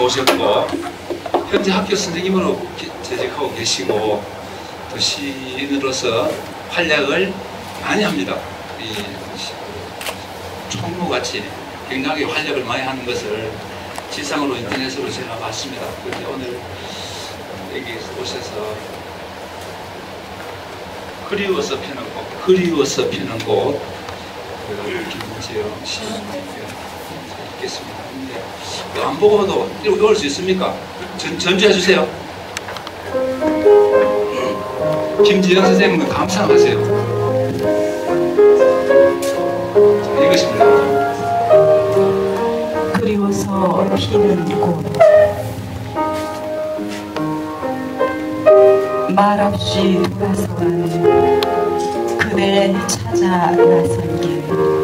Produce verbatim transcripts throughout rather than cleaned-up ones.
오셨고 현재 학교 선생님으로 재직하고 계시고 또 시인으로서 활약을 많이 합니다. 이 총무같이 굉장히 활약을 많이 하는 것을 지상으로 인터넷으로 제가 봤습니다. 그런데 오늘 여기 오셔서 그리워서 피는 꽃, 그리워서 피는 꽃, 김지영 시인 읽겠습니다. 근데 안 보고도 읽을 수 있습니까? 전, 전주해 주세요. 김지영 선생님은 감상하세요. 읽으십니다. 그리워서 피는 꽃, 말없이 돌아서간 그대 찾아 나선 길,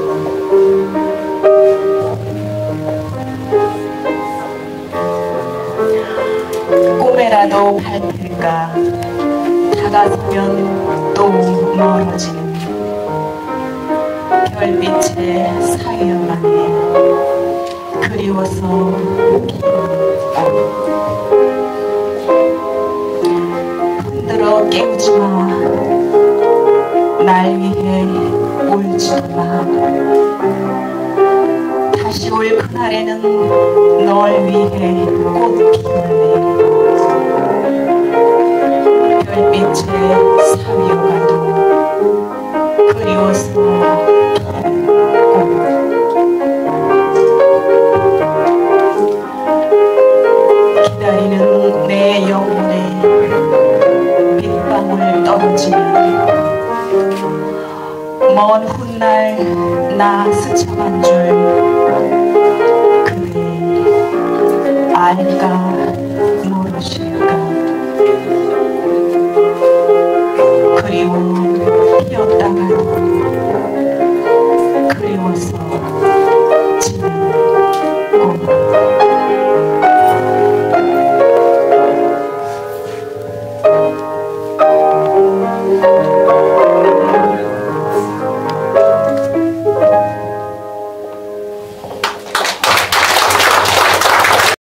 꿈에라도 밟힐까 다가서면 또 멀어지는 별빛에 사위어가네 그리워서 피는 꽃. 흔들어 깨우지마, 날 위해 울지도 마. 다시 올 그날에는 널 위해 꽃 피울래. 별빛에 사위어가도 그리워서 피는 꽃. 기다리는 내 영혼에 빗방울 떨어지면 먼 훗날 나 스쳐간 줄 그대 알까 모르실까. 그리워 피었다가도 그리워서 지는 꽃.